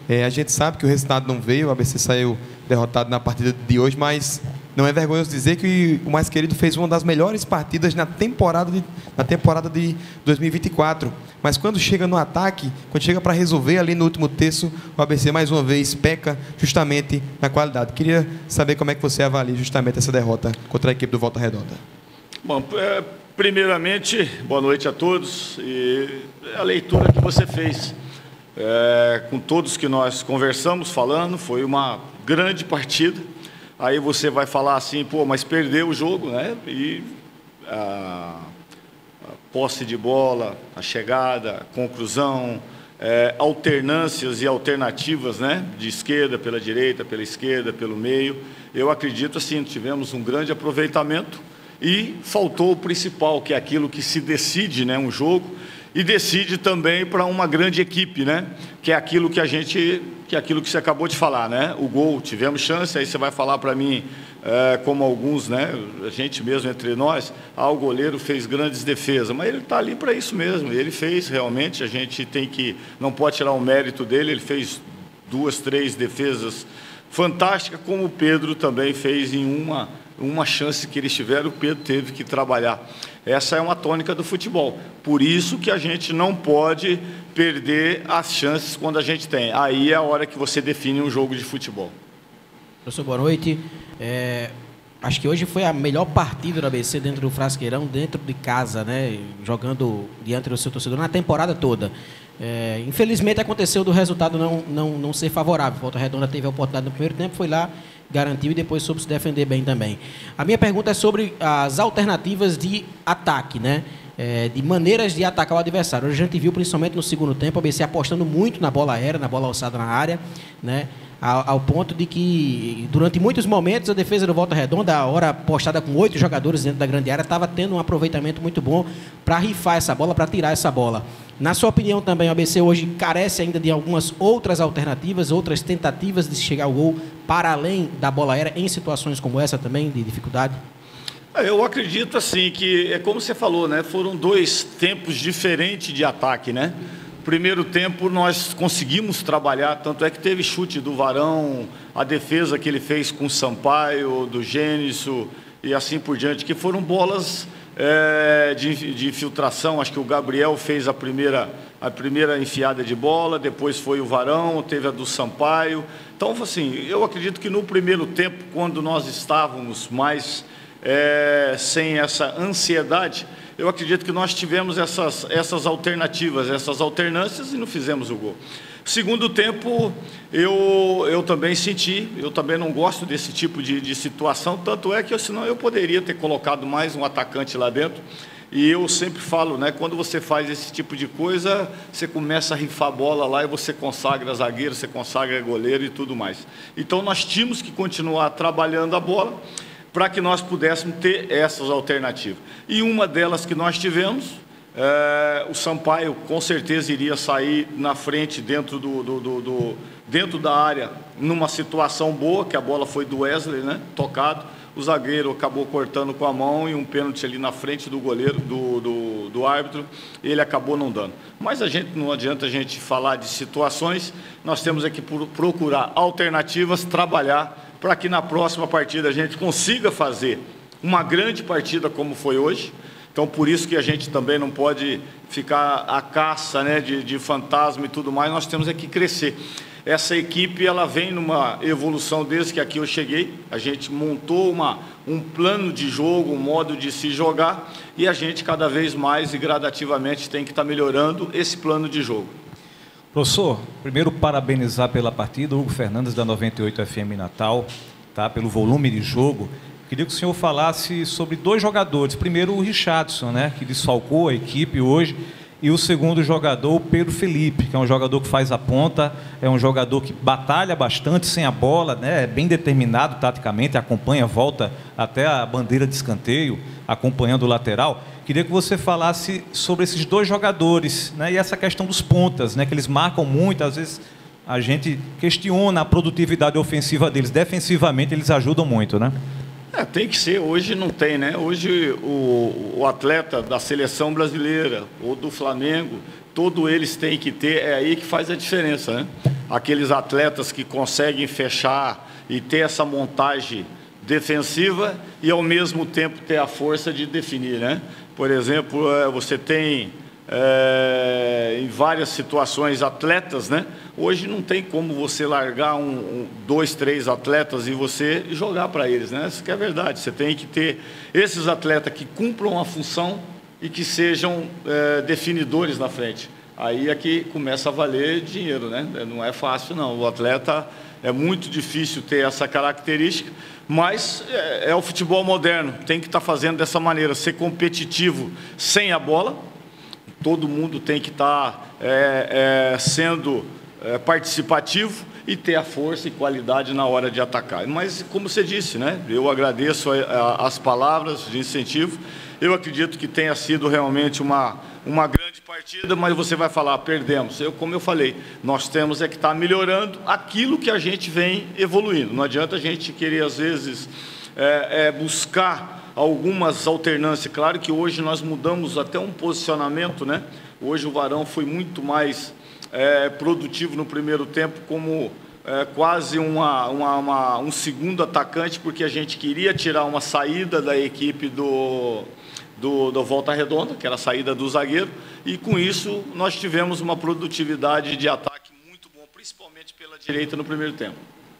A gente sabe que o resultado não veio, o ABC saiu derrotado na partida de hoje, mas não é vergonhoso dizer que o Mais Querido fez uma das melhores partidas na temporada de 2024. Mas quando chega no ataque, quando chega para resolver ali no último terço, o ABC mais uma vez peca justamente na qualidade. Queria saber como é que você avalia justamente essa derrota contra a equipe do Volta Redonda. Bom, primeiramente, boa noite a todos. E a leitura que você fez, com todos que nós conversamos, falando, foi uma grande partida. Aí você vai falar assim, pô, mas perdeu o jogo, né? E a posse de bola, a chegada, a conclusão, alternâncias e alternativas, né? De esquerda pela direita, pela esquerda, pelo meio. Eu acredito assim, tivemos um grande aproveitamento e faltou o principal, que é aquilo que se decide, né? Um jogo e decide também para uma grande equipe, né? Que é aquilo que aquilo que você acabou de falar, né? O gol, tivemos chance, aí você vai falar para mim, como alguns, né? A gente mesmo entre nós, o goleiro fez grandes defesas, mas ele está ali para isso mesmo, ele fez realmente, a gente não pode tirar o mérito dele, ele fez 2, 3 defesas fantásticas, como o Pedro também fez em uma chance que eles tiveram, o Pedro teve que trabalhar. Essa é uma tônica do futebol. Por isso que a gente não pode perder as chances quando a gente tem. Aí é a hora que você define um jogo de futebol. Professor, boa noite. Acho que hoje foi a melhor partida do ABC dentro do Frasqueirão, dentro de casa, né? Jogando diante do seu torcedor na temporada toda. Infelizmente aconteceu do resultado não ser favorável. Volta Redonda teve a oportunidade no primeiro tempo, foi lá, garantiu e depois soube se defender bem também. A minha pergunta é sobre as alternativas de ataque, né? De maneiras de atacar o adversário. A gente viu, principalmente no segundo tempo, o ABC apostando muito na bola aérea, na bola alçada na área, né? Ao ponto de que, durante muitos momentos, a defesa do Volta Redonda, a hora postada com 8 jogadores dentro da grande área, estava tendo um aproveitamento muito bom para rifar essa bola, para tirar essa bola. Na sua opinião também, o ABC hoje carece ainda de algumas outras alternativas, outras tentativas de chegar ao gol para além da bola aérea, em situações como essa também, de dificuldade? Eu acredito assim que, como você falou, né, foram 2 tempos diferentes de ataque, né? Primeiro tempo nós conseguimos trabalhar, tanto é que teve chute do Varão, a defesa que ele fez com o Sampaio, do Gêniso e assim por diante, que foram bolas de infiltração. Acho que o Gabriel fez a primeira enfiada de bola, depois foi o Varão, teve a do Sampaio. Então, assim, eu acredito que no primeiro tempo, quando nós estávamos mais sem essa ansiedade, eu acredito que nós tivemos essas alternativas, essas alternâncias e não fizemos o gol. Segundo tempo, eu também senti, eu também não gosto desse tipo de situação, tanto é que senão eu poderia ter colocado mais um atacante lá dentro. E eu sempre falo, né, quando você faz esse tipo de coisa, você começa a rifar a bola lá e você consagra zagueiro, você consagra goleiro e tudo mais. Então nós tínhamos que continuar trabalhando a bola para que nós pudéssemos ter essas alternativas. E uma delas que nós tivemos, o Sampaio com certeza iria sair na frente dentro da área, numa situação boa, que a bola foi do Wesley, né, tocado, o zagueiro acabou cortando com a mão e um pênalti ali na frente do goleiro, do árbitro, ele acabou não dando. Mas não adianta a gente falar de situações, nós temos aqui procurar alternativas, trabalhar, para que na próxima partida a gente consiga fazer uma grande partida como foi hoje. Então, por isso que a gente também não pode ficar à caça, né, de fantasma e tudo mais, nós temos que crescer. Essa equipe, ela vem numa evolução desde que aqui eu cheguei, a gente montou um plano de jogo, um modo de se jogar, e a gente cada vez mais e gradativamente tem que estar melhorando esse plano de jogo. Professor, primeiro parabenizar pela partida, Hugo Fernandes da 98 FM Natal, tá, pelo volume de jogo. Queria que o senhor falasse sobre 2 jogadores. Primeiro o Richardson, né, que desfalcou a equipe hoje, e o segundo jogador, o Pedro Felipe, que é um jogador que faz a ponta, é um jogador que batalha bastante sem a bola, né, é bem determinado taticamente, acompanha, volta até a bandeira de escanteio, acompanhando o lateral. Queria que você falasse sobre esses 2 jogadores, né, e essa questão dos pontas, né, que eles marcam muito, às vezes a gente questiona a produtividade ofensiva deles, defensivamente eles ajudam muito, né? Tem que ser, hoje não tem, né? Hoje o atleta da seleção brasileira ou do Flamengo, todos eles têm que ter, é aí que faz a diferença, né? aqueles atletas que conseguem fechar e ter essa montagem defensiva e, ao mesmo tempo, ter a força de definir, né? Por exemplo, você tem, em várias situações, atletas, né? Hoje não tem como você largar dois, três atletas e você jogar para eles, né? Isso que é verdade. Você tem que ter esses atletas que cumpram a função e que sejam definidores na frente. Aí é que começa a valer dinheiro, né? Não é fácil, não. O atleta, é muito difícil ter essa característica, mas é o futebol moderno. Tem que estar fazendo dessa maneira, ser competitivo sem a bola. Todo mundo tem que estar sendo participativo e ter a força e qualidade na hora de atacar. Mas, como você disse, né? Eu agradeço as palavras de incentivo. Eu acredito que tenha sido realmente uma grande partida, mas você vai falar, perdemos. Como eu falei, nós temos que estar melhorando aquilo que a gente vem evoluindo. Não adianta a gente querer, às vezes, buscar algumas alternâncias. Claro que hoje nós mudamos até um posicionamento, né? Hoje o Varão foi muito mais produtivo no primeiro tempo, como quase um segundo atacante, porque a gente queria tirar uma saída da equipe do Volta Redonda, que era a saída do zagueiro, e com isso nós tivemos uma produtividade de ataque muito bom, principalmente pela direita no primeiro tempo.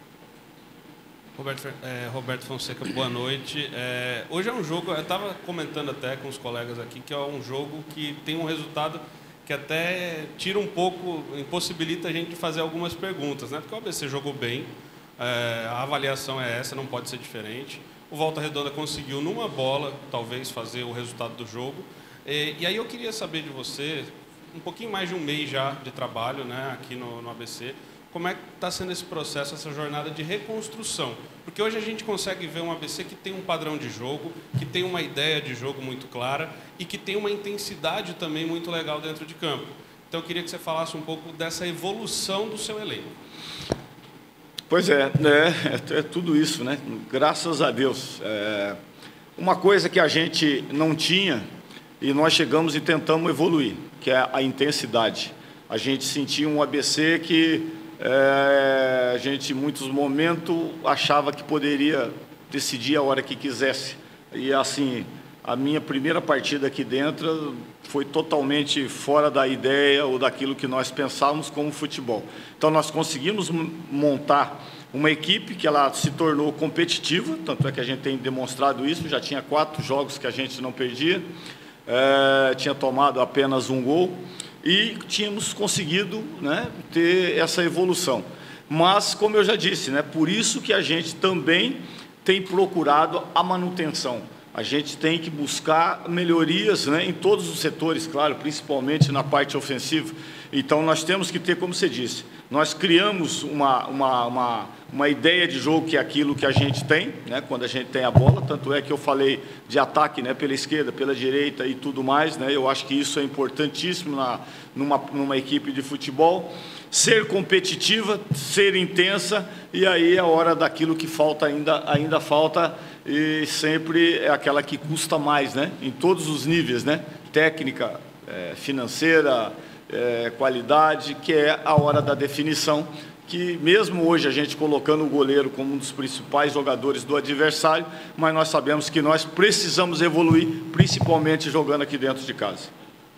Roberto Fonseca, boa noite. Hoje é um jogo, eu estava comentando até com os colegas aqui, que é um jogo que tem um resultado que até tira um pouco, impossibilita a gente de fazer algumas perguntas, né? Porque o ABC jogou bem, a avaliação é essa, não pode ser diferente. O Volta Redonda conseguiu, numa bola, talvez, fazer o resultado do jogo. E aí eu queria saber de você, um pouquinho mais de um mês já de trabalho, né, aqui no ABC, como é que está sendo esse processo, essa jornada de reconstrução? Porque hoje a gente consegue ver um ABC que tem um padrão de jogo, que tem uma ideia de jogo muito clara e que tem uma intensidade também muito legal dentro de campo. Então eu queria que você falasse um pouco dessa evolução do seu elenco. Pois é tudo isso, né? Graças a Deus. Uma coisa que a gente não tinha e nós chegamos e tentamos evoluir, que é a intensidade. A gente sentia um ABC que a gente, em muitos momentos, achava que poderia decidir a hora que quisesse. E, assim, a minha primeira partida aqui dentro foi totalmente fora da ideia ou daquilo que nós pensávamos como futebol. Então, nós conseguimos montar uma equipe que ela se tornou competitiva, tanto é que a gente tem demonstrado isso, já tinha 4 jogos que a gente não perdia, tinha tomado apenas um gol, e tínhamos conseguido, né, ter essa evolução. Mas, como eu já disse, né, por isso que a gente também tem procurado a manutenção. A gente tem que buscar melhorias, né, em todos os setores, claro, principalmente na parte ofensiva. Então, nós temos que ter, como você disse, nós criamos uma ideia de jogo que é aquilo que a gente tem, né, quando a gente tem a bola, tanto é que eu falei de ataque, né, pela esquerda, pela direita e tudo mais, né, eu acho que isso é importantíssimo numa equipe de futebol. Ser competitiva, ser intensa, e aí é a hora daquilo que falta ainda falta, e sempre é aquela que custa mais, né, em todos os níveis, né, técnica, financeira, qualidade, que é a hora da definição, que mesmo hoje a gente colocando o goleiro como um dos principais jogadores do adversário, mas nós sabemos que nós precisamos evoluir, principalmente jogando aqui dentro de casa.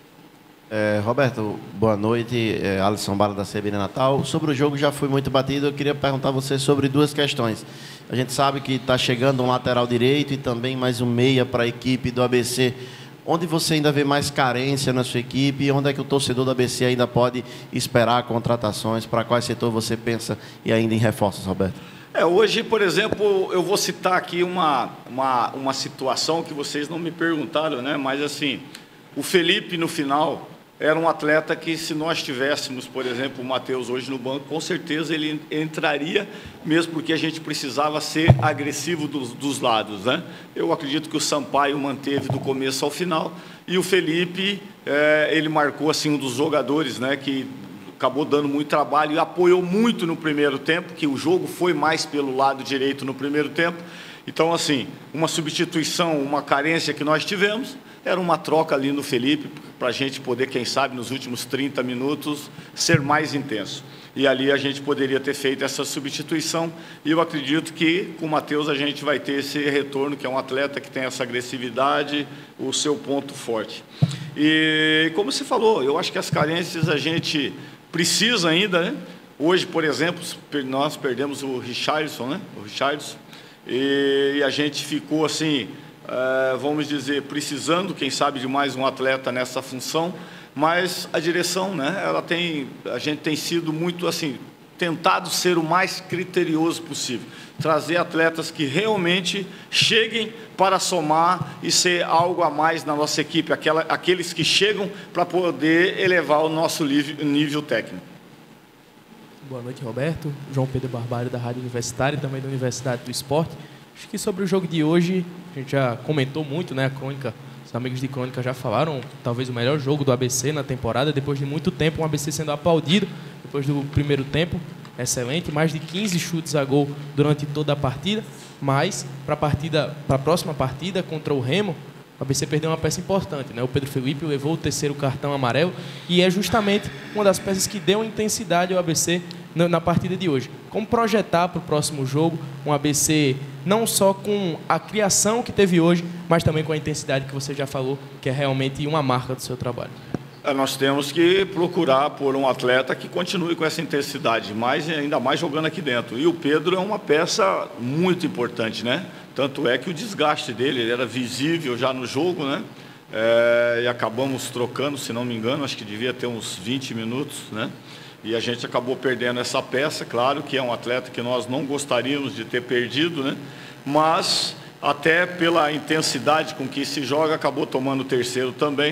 Roberto, boa noite. Alisson Bala da CBN Natal. Sobre o jogo já foi muito batido, eu queria perguntar a você sobre 2 questões. A gente sabe que está chegando um lateral direito e também mais um meia para a equipe do ABC. Onde você ainda vê mais carência na sua equipe e onde é que o torcedor do ABC ainda pode esperar contratações? Para qual setor você pensa e ainda em reforços, Roberto? Hoje, por exemplo, eu vou citar aqui uma situação que vocês não me perguntaram, né? Mas, assim, o Felipe, no final, era um atleta que, se nós tivéssemos, por exemplo, o Matheus hoje no banco, com certeza ele entraria, mesmo porque a gente precisava ser agressivo dos lados, né? Eu acredito que o Sampaio manteve do começo ao final, e o Felipe, ele marcou assim, um dos jogadores, né, que acabou dando muito trabalho e apoiou muito no primeiro tempo, que o jogo foi mais pelo lado direito no primeiro tempo, Então, assim, uma substituição, uma carência que nós tivemos, era uma troca ali no Felipe, para a gente poder, quem sabe, nos últimos 30 minutos, ser mais intenso. E ali a gente poderia ter feito essa substituição, e eu acredito que com o Matheus a gente vai ter esse retorno, que é um atleta que tem essa agressividade, o seu ponto forte. E como você falou, eu acho que as carências a gente precisa ainda, né? Hoje, por exemplo, nós perdemos o Richarlison, né? O Richarlison, e a gente ficou assim, vamos dizer, precisando, quem sabe, de mais um atleta nessa função, mas a direção, né? A gente tem sido muito assim, tentado ser o mais criterioso possível, trazer atletas que realmente cheguem para somar e ser algo a mais na nossa equipe, aqueles que chegam para poder elevar o nosso nível técnico. Boa noite, Roberto. João Pedro Barbalho, da Rádio Universitária e também da Universidade do Esporte. Acho que sobre o jogo de hoje, a gente já comentou muito, né? A crônica, os amigos de crônica já falaram, talvez o melhor jogo do ABC na temporada, depois de muito tempo, um ABC sendo aplaudido, depois do primeiro tempo, excelente, mais de 15 chutes a gol durante toda a partida, mas para a próxima partida contra o Remo, o ABC perdeu uma peça importante, né? O Pedro Felipe levou o terceiro cartão amarelo e é justamente uma das peças que deu intensidade ao ABC na partida de hoje. Como projetar para o próximo jogo um ABC não só com a criação que teve hoje, mas também com a intensidade que você já falou, que é realmente uma marca do seu trabalho? Nós temos que procurar por um atleta que continue com essa intensidade, mas ainda mais jogando aqui dentro. E o Pedro é uma peça muito importante, né? Tanto é que o desgaste dele ele era visível já no jogo, né? E acabamos trocando, se não me engano, acho que devia ter uns 20 minutos, né? E a gente acabou perdendo essa peça, claro que é um atleta que nós não gostaríamos de ter perdido, né? Mas até pela intensidade com que se joga, acabou tomando o terceiro também.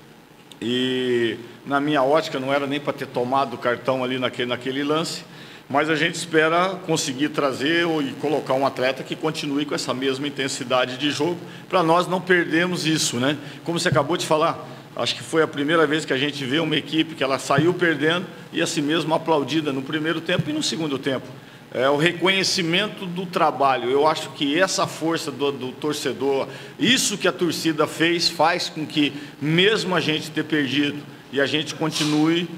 E na minha ótica não era nem para ter tomado o cartão ali naquele lance, mas a gente espera conseguir trazer e colocar um atleta que continue com essa mesma intensidade de jogo, para nós não perdermos isso, né? Como você acabou de falar, acho que foi a primeira vez que a gente vê uma equipe que ela saiu perdendo e assim mesmo aplaudida no primeiro tempo e no segundo tempo. É o reconhecimento do trabalho. Eu acho que essa força do torcedor, isso que a torcida faz com que, mesmo a gente ter perdido, e a gente continue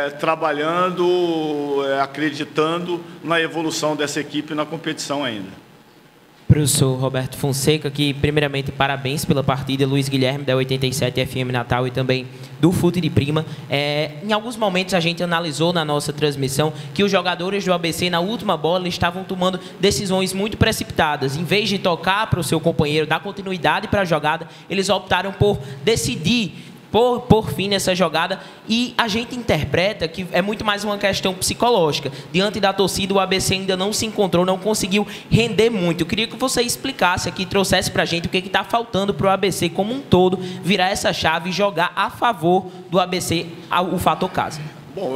trabalhando, acreditando na evolução dessa equipe na competição ainda. Professor Roberto Fonseca, que primeiramente parabéns pela partida, Luiz Guilherme da 87 FM Natal e também do Fute de Prima. Em alguns momentos a gente analisou na nossa transmissão que os jogadores do ABC na última bola estavam tomando decisões muito precipitadas. Em vez de tocar para o seu companheiro, dar continuidade para a jogada, eles optaram por decidir por fim nessa jogada, e a gente interpreta que é muito mais uma questão psicológica. Diante da torcida, o ABC ainda não se encontrou, não conseguiu render muito. Eu queria que você explicasse aqui, trouxesse para a gente o que está faltando para o ABC como um todo, virar essa chave e jogar a favor do ABC, o fator casa. Bom,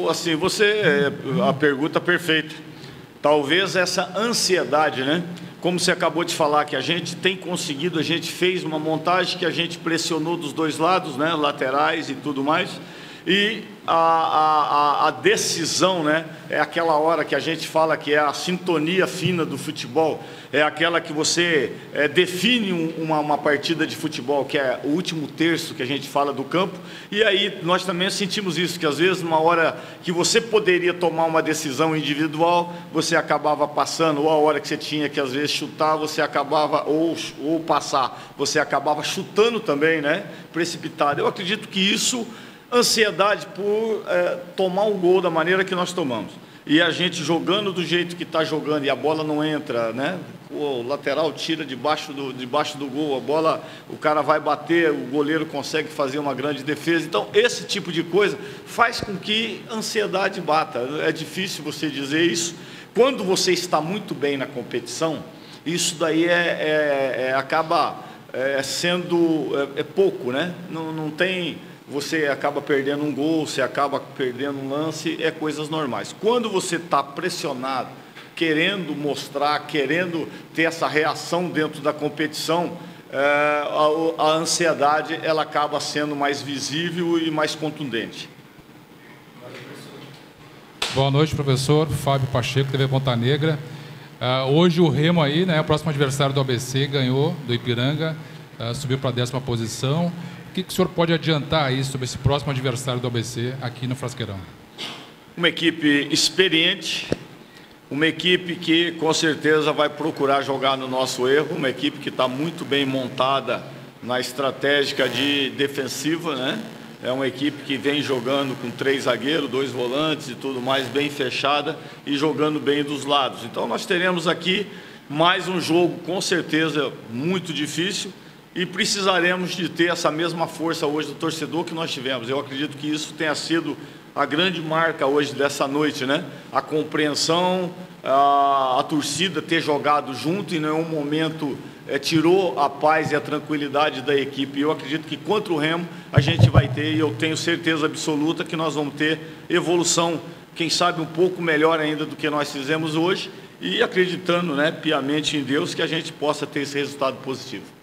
a pergunta perfeita. Talvez essa ansiedade, né? Como você acabou de falar, que a gente tem conseguido, a gente fez uma montagem que a gente pressionou dos dois lados, né, laterais e tudo mais, e a decisão, né, é aquela hora que a gente fala que é a sintonia fina do futebol, é aquela que você define uma partida de futebol, que é o último terço que a gente fala do campo, e aí nós também sentimos isso, que às vezes numa hora que você poderia tomar uma decisão individual, você acabava passando, ou a hora que você tinha que às vezes chutar, você acabava, ou passar, você acabava chutando também, né, precipitado. Eu acredito que isso, ansiedade por tomar um gol da maneira que nós tomamos. E a gente jogando do jeito que está jogando e a bola não entra, né? O lateral tira debaixo do gol, a bola, o cara vai bater, o goleiro consegue fazer uma grande defesa. Então, esse tipo de coisa faz com que a ansiedade bata. É difícil você dizer isso. Quando você está muito bem na competição, isso daí acaba sendo pouco, né? Não tem... Você acaba perdendo um gol, você acaba perdendo um lance, coisas normais. Quando você está pressionado, querendo mostrar, querendo ter essa reação dentro da competição, a ansiedade ela acaba sendo mais visível e mais contundente. Boa noite, professor. Fábio Pacheco, TV Ponta Negra. Hoje o Remo aí, né, o próximo adversário do ABC, ganhou do Ipiranga, subiu para a 10ª posição. O que o senhor pode adiantar aí sobre esse próximo adversário do ABC aqui no Frasqueirão? Uma equipe experiente, uma equipe que com certeza vai procurar jogar no nosso erro, uma equipe que está muito bem montada na estratégia de defensiva, né? É uma equipe que vem jogando com 3 zagueiros, 2 volantes e tudo mais, bem fechada e jogando bem dos lados. Então nós teremos aqui mais um jogo com certeza muito difícil e precisaremos de ter essa mesma força hoje do torcedor que nós tivemos. Eu acredito que isso tenha sido a grande marca hoje dessa noite, né? A compreensão, a torcida ter jogado junto e em nenhum momento tirou a paz e a tranquilidade da equipe. Eu acredito que contra o Remo a gente vai ter, e eu tenho certeza absoluta que nós vamos ter evolução, quem sabe um pouco melhor ainda do que nós fizemos hoje, e acreditando, né, piamente em Deus, que a gente possa ter esse resultado positivo.